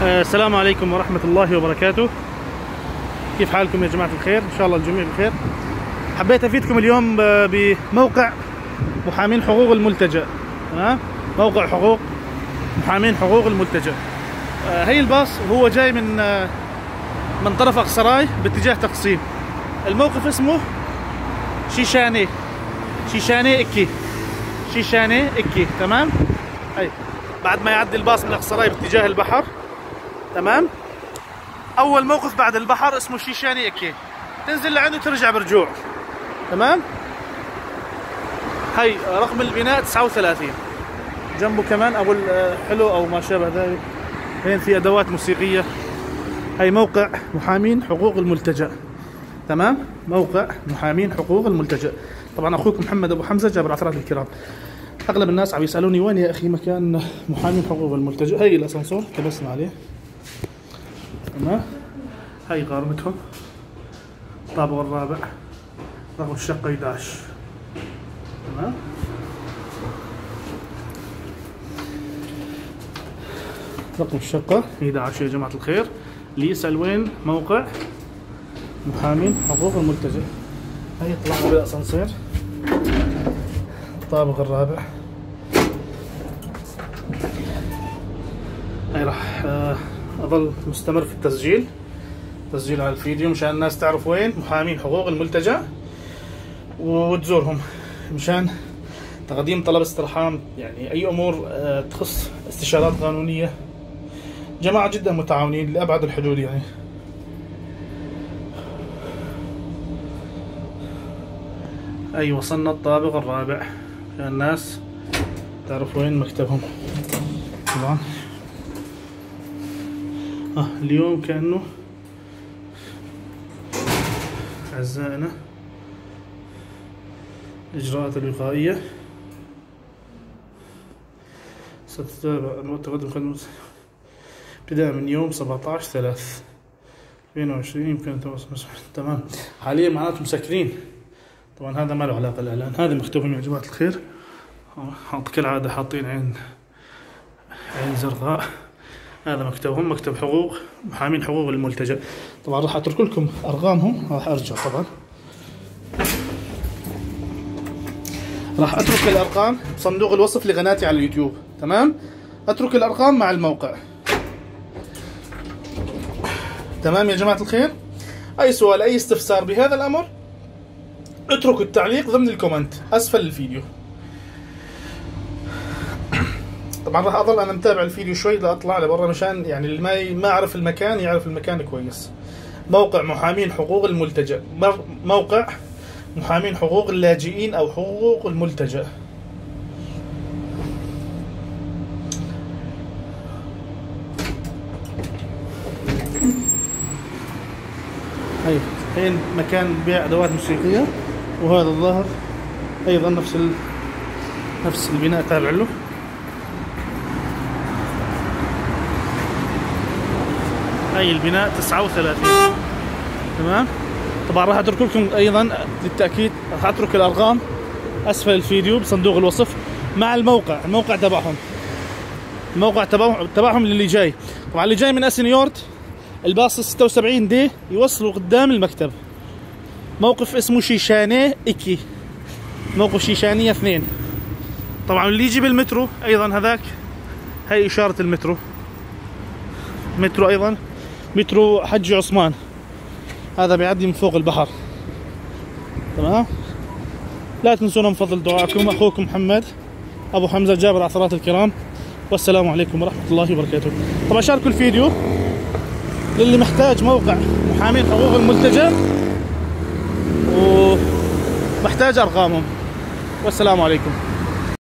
السلام عليكم ورحمة الله وبركاته. كيف حالكم يا جماعة الخير؟ إن شاء الله الجميع بخير. حبيت أفيدكم اليوم بموقع محامين حقوق الملتجأ. تمام؟ موقع حقوق محامين حقوق الملتجأ. هي الباص هو جاي من طرف أقصراي باتجاه تقسيم. الموقف اسمه شيشاني إكي. تمام؟ أي بعد ما يعدي الباص من أقصراي باتجاه البحر. تمام؟ أول موقف بعد البحر اسمه شيشاني إكي، تنزل لعنده ترجع برجوع. تمام؟ هي رقم البناء 39. جنبه كمان أبو الحلو أو ما شابه ذلك، هين في أدوات موسيقية. هي موقع محامين حقوق الملتجأ. تمام؟ موقع محامين حقوق الملتجأ. طبعا أخوكم محمد أبو حمزة جابر عثرات الكرام. أغلب الناس عم يسألوني وين يا أخي مكان محامين حقوق الملتجأ. هي الأسانسور كبسنا عليه. تمام؟ هي غارمتهم، الطابق الرابع، رقم الشقة 11. تمام؟ رقم الشقة 11 يا جماعة الخير. اللي يسأل وين موقع محامين حقوق الملتجأ. هي طلعنا بالأسانسير، الطابق الرابع. هي راح أظل مستمر في تسجيل على الفيديو مشان الناس تعرف وين محامين حقوق الملتجأ وتزورهم مشان تقديم طلب استرحام، يعني أي أمور تخص استشارات قانونية. جماعة جدا متعاونين لأبعد الحدود يعني. أي وصلنا الطابق الرابع عشان الناس تعرف وين مكتبهم. طبعا اليوم كأنه أعزائنا الإجراءات الوقائية ستتابع التقدم خدمة ابتداء من يوم 17/3/2020. يمكن تمام. حاليا معناته مسكرين. طبعا هذا ما له علاقة الإعلان، هذا مكتوبهم يا جماعة الخير. كالعادة حاطين عين زرقاء. هذا مكتبهم، مكتب حقوق محامين حقوق الملتجأ. طبعا راح اترك لكم ارقامهم، راح ارجع طبعا راح اترك الارقام بصندوق الوصف لقناتي على اليوتيوب. تمام؟ اترك الارقام مع الموقع. تمام يا جماعة الخير؟ اي سؤال اي استفسار بهذا الامر اتركوا التعليق ضمن الكومنت اسفل الفيديو. طبعا راح اظل انا متابع الفيديو شوي لاطلع لبرا مشان يعني اللي ما يعرف المكان يعرف المكان كويس. موقع محامين حقوق الملتجأ، موقع محامين حقوق اللاجئين او حقوق الملتجأ. هي مكان بيع ادوات موسيقية، وهذا الظاهر ايضا نفس البناء تابع له. هي البناء 39. تمام؟ طبعا راح اترك لكم ايضا للتاكيد، راح اترك الارقام اسفل الفيديو بصندوق الوصف مع الموقع تبعهم. الموقع تبعهم اللي جاي. طبعا اللي جاي من اسنيورت الباص 76 دي يوصلوا قدام المكتب. موقف اسمه شيشاني إكي، موقف شيشانية 2. طبعا اللي يجي بالمترو ايضا هذاك، هي اشارة المترو. مترو ايضا مترو حجي عثمان، هذا بيعدي من فوق البحر. تمام؟ لا تنسونا من فضل دعائكم. اخوكم محمد ابو حمزة جابر عثرات الكرام، والسلام عليكم ورحمة الله وبركاته. طبعا شاركوا الفيديو للي محتاج موقع محامين حقوق الملتجأ ومحتاج ارقامهم، والسلام عليكم.